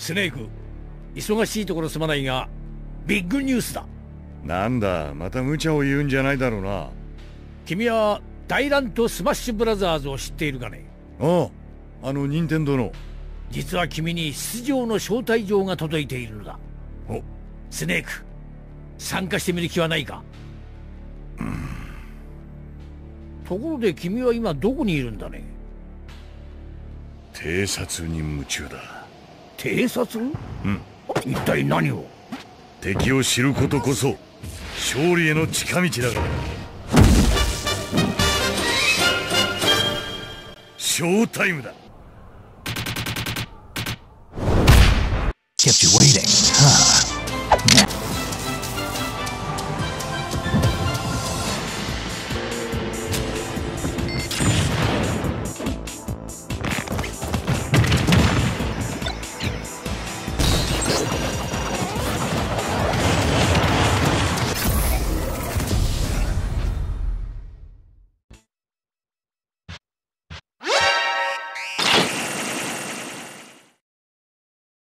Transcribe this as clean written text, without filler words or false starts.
スネーク、忙しいところすまないがビッグニュースだ。 なんだ、また無茶を言うんじゃないだろうな。 君は大乱闘スマッシュブラザーズを知っているかね。 ああ、任天堂の。 実は君に出場の招待状が届いているのだ。 お、 スネーク、参加してみる気はないか。ところで君は今どこにいるんだね。 偵察に夢中だ。 偵察？ うん。 一体何を？ 敵を知ることこそ勝利への近道だから。ショータイムだ。 Kept you waiting, huh?